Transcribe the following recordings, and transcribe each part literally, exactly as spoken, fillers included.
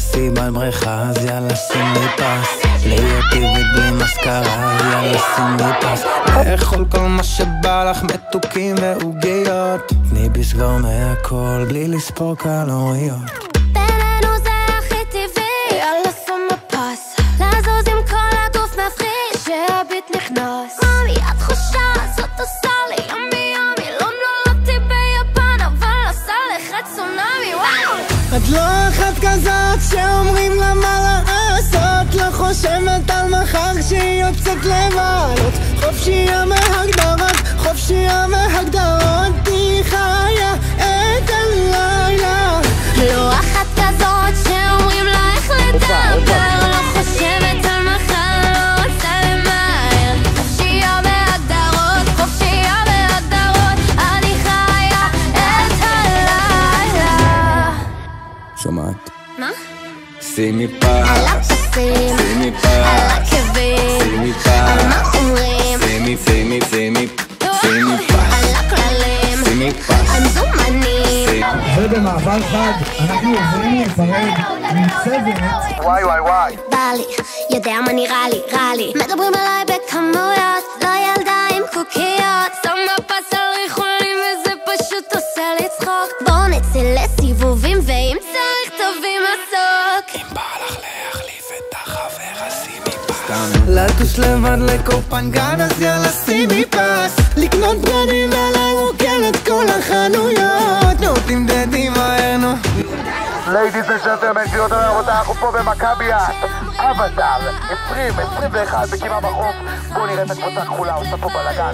מסיבת בריכה, אז יאללה שים לי פס. להיות טבעית בלי מסקרה, יאללה שים לי פס. לאכול כל מה שבא לך, מתוקים ועוגיות. תני בסגור מהכל, בלי לספור קלוריות. בינינו זה הכי טבעי, יאללה שים לי פס. לזוז עם כל הגוף מפחיד, שהביט נכנס. מאמי, את חושה, זאת עושה לי ימי ימי. לא נולדתי ביפן, אבל עשה לך צונאמי, וואו. את לא אחת כזאת שאומרים לה מה לעשות. לא חושבת על מחר כשהיא יוצאת לבלות. חופשייה מהגדרות, חופשייה מהגדרות. היא חיה את הלילה. לא אחת כזאת שאומרים לה איך לדבר. לא חושבת על מחר, לא רוצה למהר. חופשייה בהגדרות, חופשייה בהגדרות. אני חיה את הלילה. שומעת? מה? שימי פס, על הפסים, שימי פס, על עקבים, שימי פס, על מה אומרים, שימי, שימי, שימי, שימי פס, על הכללים, שימי פס, על זומנים. ובמעבר חד אנחנו עוברים להיפרד מצוות. וואי וואי וואי, בא לי, יודע מה נראה לי, רע לי. מדברים עליי בכמויות, לא ילדה עם קוקיות. שמה פס על ריחולים וזה פשוט עושה לי צחוק. בוא נצא לסיבובים ואם צריך תביא מסוק. אם בא לך להחליף את החבר, אז שימי פס. לטוש לבד לקופנגן, אז יאללה שימי פס. לקנות בגדים ולרוקן את כל החנויות. נו תמדדי מהר נו. ליידיס וג'נטלמן, גבירות ורבותיי, אנחנו פה במכביית אבטאר עשרים עשרים ואחת בקימה בחוף. בואו נראה את הקבוצה הכחולה עושה פה בלגן.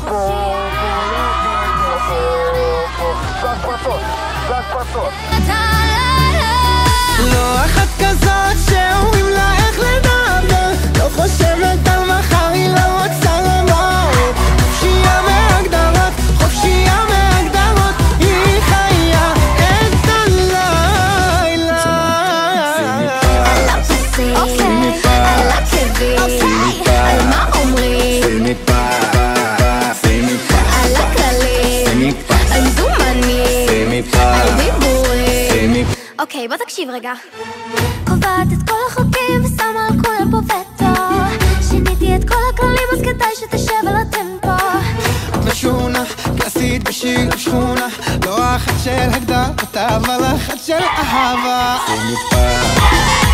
גז פרצות, גז פרצות. לא אחת כזאת שאומרים לה איך לדבר. לא חושבת על מחר, היא לא רוצה למות. חופשייה מהגדרות, חופשייה מהגדרות. היא חיה את הלילה. על הפסים, על עקבים, על מה אומרים, שימי פס, שימי פס, על הכללים, שימי פס, על זומנים, שימי פס, על דיבורים. שימי פס. אוקיי, בוא תקשיב רגע. קובעת את כל החוקים ושמה על כולם פה וטו. שיניתי את כל הכללים אז כדאי שתשב על הטמפו. את משונה, קלאסית בשביל שכונה. לא אחת של הגדרות, אבל אחת של אהבה. שימי פס.